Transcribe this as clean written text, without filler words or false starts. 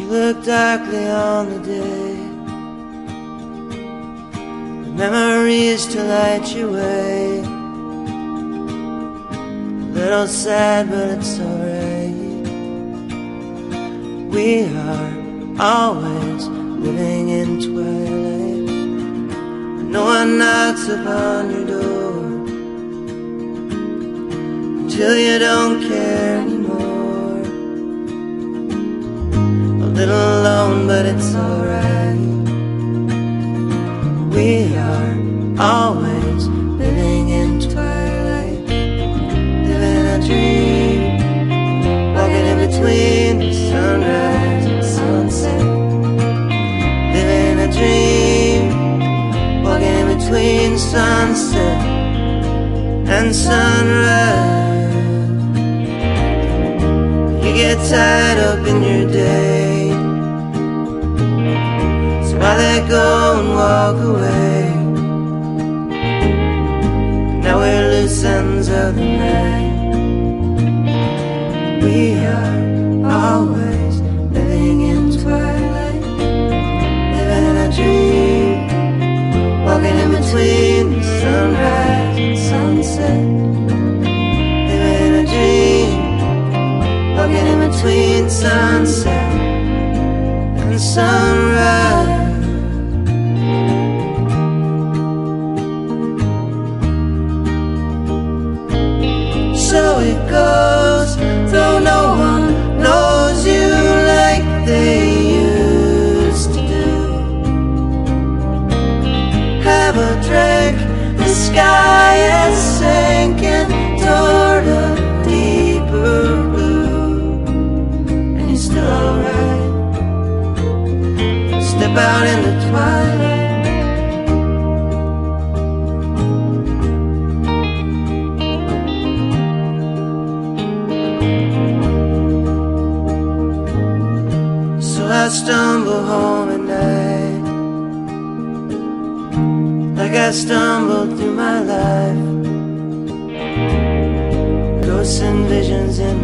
look darkly on the day, the memories to light your way. A little sad, but it's alright. We are always living in twilight. No one knocks upon your door until you don't care anymore. A little alone, but it's alright. We are always living in twilight, living a dream, walking in between the sunrise and sunset. Living a dream, walking in between sunset and sunrise. You get tied up in your day, so I let go and walk away. Now we're loose ends of the night. We are always living in twilight, living a dream, walking in between the sunrise and sunset. Living a dream, walking in between sunset and sunrise. So it goes, though no one knows you like they used to do. Have a drink, the sky is sinking toward a deeper blue, and you're still alright. Step out in the twilight. I stumble home at night, like I stumbled through my life. Ghosts and visions in